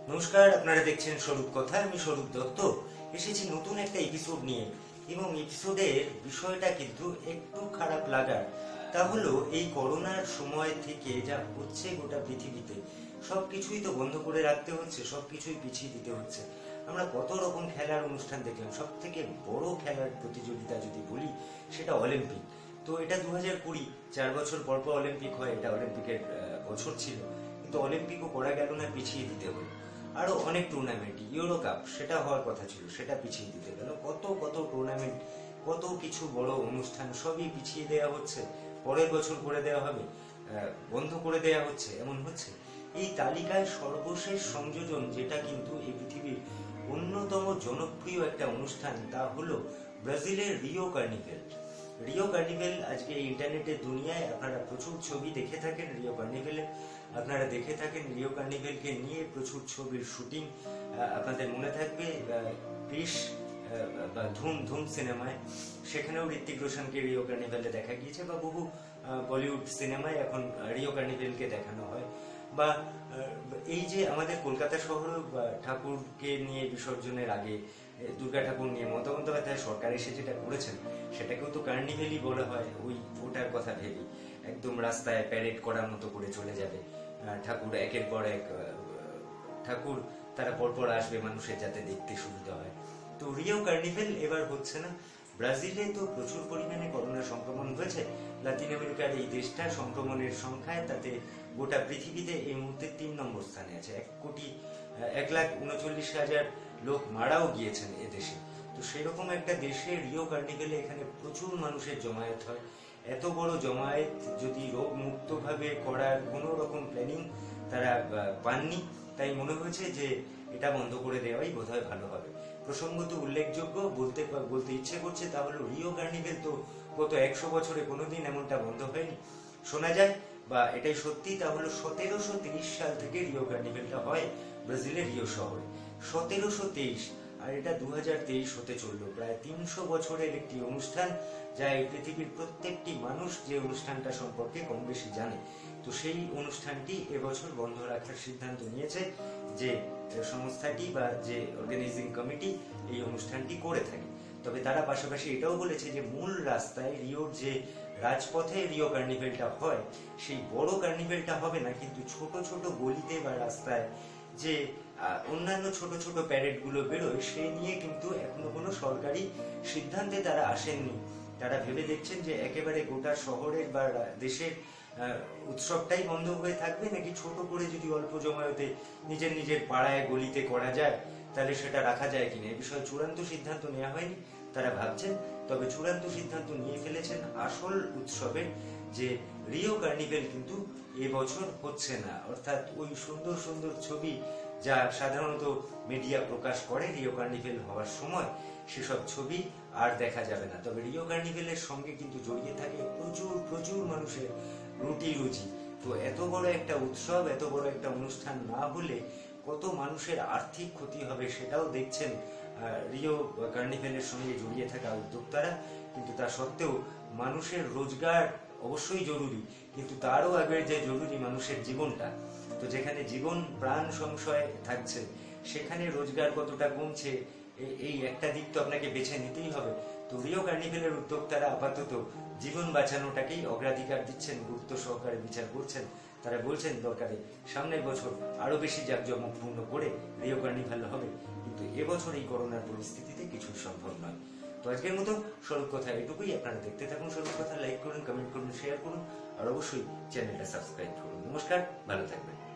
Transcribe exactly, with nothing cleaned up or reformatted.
নমস্কার, আপনারা দেখছেন স্বরূপ কথা। আমি স্বরূপ দত্ত এসেছি নতুন একটা এপিসোড নিয়ে, এবং এপিসোডের বিষয়টা কিন্তু একটু খারাপ লাগার। তা হলো এই করোনার সময় থেকে যা হচ্ছে গোটা পৃথিবীতে, সবকিছুই তো বন্ধ করে রাখতে হচ্ছে, সবকিছুই পিছিয়ে দিতে হচ্ছে। আমরা কত রকম খেলার অনুষ্ঠান দেখলাম। সব থেকে বড় খেলার প্রতিযোগিতা যদি বলি, সেটা অলিম্পিক। তো এটা দু হাজার কুড়ি, চার বছর পর পর অলিম্পিক হয়, এটা অলিম্পিকের বছর ছিল, কিন্তু অলিম্পিকও করা গেল না, পিছিয়ে দিতে হলো। আরো অনেক টুর্নামেন্ট, ইউরো কাপ সেটা হওয়ার কথা ছিল, সেটা পিছিয়ে দিতে গেল। কত কত টুর্নামেন্ট, কত কিছু বড় অনুষ্ঠান সবই পিছিয়ে দেওয়া হচ্ছে, পরের বছর করে দেওয়া হবে, বন্ধ করে দেওয়া হচ্ছে, এমন হচ্ছে। এই তালিকায় সর্বশেষ সংযোজন, যেটা কিন্তু এই পৃথিবীর অন্যতম জনপ্রিয় একটা অনুষ্ঠান, তা হলো ব্রাজিলের রিও কার্নিভেল। রিও কার্নিভেল আজকে ইন্টারনেটের দুনিয়ায় আপনারা প্রচুর ছবি দেখে থাকেন রিও কার্নিভেলের। আপনারা দেখে থাকেন রিও কার্নিভেলকে নিয়ে প্রচুর ছবির শুটিং। আপনাদের মনে থাকবে ক্রিশ বা ধুম ধুম সিনেমায়, সেখানেও ঋত্বিক রোশনকে রিও কার্নিভেলে দেখা গিয়েছে, বা বহু বলিউড সিনেমায় এখন রিও কার্নিভেলকে দেখানো হয়। বা এই যে আমাদের কলকাতা শহরে ঠাকুরকে নিয়ে বিসর্জনের আগে দুর্গা ঠাকুর নিয়ে মমতা বন্দ্যোপাধ্যায় সরকার এসে যেটা করেছেন, সেটাকেও তো কার্নিভেলই বলা হয়। ওই ওটার কথা ভেবেই একদম রাস্তায় প্যারেড করার মতো করে চলে যাবে ঠাকুর, একের পর এক ঠাকুর তারা পরপর আসবে, মানুষের যাতে দেখতে সুবিধা হয়। তো রিও কার্নিভেল এবার হচ্ছে না। ব্রাজিলে তো প্রচুর পরিমাণে করোনা সংক্রমণ হয়েছে। লাতিন আমেরিকার এই দেশটা সংক্রমণের সংখ্যায় তাতে গোটা পৃথিবীতে এই মুহূর্তে তিন নম্বর স্থানে আছে। এক কোটি এক লাখ উনচল্লিশ হাজার লোক মারাও গিয়েছেন এ দেশে। তো সেরকম একটা দেশে রিও কার্নিভেলে এখানে প্রচুর মানুষের জমায়েত হয়। এত বড় জমায়েত যদি রোগ মুক্ত ভাবে করার কোন রকম প্ল্যানিং তারা পাননি, তাই মনে হয়েছে যে এটা বন্ধ করে দেওয়াই বোধহয় ভালো হবে। প্রসঙ্গত উল্লেখযোগ্য বলতে বলতে ইচ্ছে করছে, তা হলো রিও কার্নিভেল তো গত একশো বছরে কোনোদিন এমনটা বন্ধ হয়নি। শোনা যায়, বা এটাই সত্যি, তা হলো সতেরোশো তেইশ সাল থেকে রিও কার্নিভেলটা হয় ব্রাজিলের রিও শহরে। সতেরোশো তেইশ, আর এটা দু হাজার তেইশ হতে চললো। প্রায় তিনশো বছরের একটি অনুষ্ঠান, যা এই পৃথিবীর প্রত্যেকটি মানুষ যে অনুষ্ঠানটা সম্পর্কে কম বেশি জানে। তো সেই অনুষ্ঠানটি এবছর বন্ধ রাখার সিদ্ধান্ত নিয়েছে যে সংস্থাটি বা যে অর্গানাইজিং কমিটি এই অনুষ্ঠানটি করে থাকে। তবে তারা পাশাপাশি এটাও বলেছে যে মূল রাস্তায় রিওর যে রাজপথে রিও কার্নিভেলটা হয়, সেই বড় কার্নিভেলটা হবে না, কিন্তু ছোট ছোট গলিতে বা রাস্তায় যে অন্যান্য ছোট ছোট প্যারেড গুলো বেরোয়, সে নিয়ে কিন্তু এখনো কোনো সরকারি সিদ্ধান্তে তারা আসেননি। তারা ভেবে দেখছেন যে একেবারে গোটা শহরের বা দেশের উৎসবটাই বন্ধ হয়ে থাকবে, নাকি ছোট করে যদি অল্প জমায়েতে নিজের নিজের পাড়ায় গলিতে করা যায়, তাহলে সেটা রাখা যায় কিনা। এই বিষয়ে চূড়ান্ত সিদ্ধান্ত নেওয়া হয়নি, তারা ভাবছেন। তবে চূড়ান্ত সিদ্ধান্ত নিয়ে ফেলেছেন আসল উৎসবের, যে রিও কার্নিভেল কিন্তু এবছর হচ্ছে না। অর্থাৎ ওই সুন্দর সুন্দর ছবি যা সাধারণত মিডিয়া প্রকাশ করে রিও কার্নিভেল হওয়ার সময়, সেসব ছবি আর দেখা যাবে না। তবে রিও কার্নিভেলের সঙ্গে কিন্তু জড়িয়ে থাকে প্রচুর প্রচুর মানুষের রুটি রুজি। তো এত বড় একটা উৎসব, এত বড় একটা অনুষ্ঠান না হলে কত মানুষের আর্থিক ক্ষতি হবে, সেটাও দেখছেন রিও কার্নিভেলের সঙ্গে জড়িয়ে থাকা উদ্যোক্তারা। কিন্তু তা সত্ত্বেও মানুষের রোজগার অবশ্যই জরুরি, কিন্তু তারও আগে যে জরুরি মানুষের জীবনটা। তো যেখানে জীবন প্রাণ সংশয় থাকছে, সেখানে রোজগার কতটা কমছে, এই একটা দিক তো আপনাকে বেছে নিতেই হবে। তো রিও কার্নিভেলের উদ্যোক্তারা আপাতত জীবন বাঁচানোটাকেই অগ্রাধিকার দিচ্ছেন, গুরুত্ব সহকারে বিচার করছেন। তারা বলছেন দরকারে সামনের বছর আরো বেশি জাঁকজমকপূর্ণ করে রিও কার্নিভেল হবে, কিন্তু এবছর এই করোনার পরিস্থিতিতে কিছুই সম্ভব নয়। তো আজকের মতো স্বরূপ কথা এটুকুই। আপনারা দেখতে থাকুন স্বরূপ কথা, লাইক করুন, কমেন্ট করুন, শেয়ার করুন, আর অবশ্যই চ্যানেলটা সাবস্ক্রাইব করুন। নমস্কার, ভালো থাকবেন।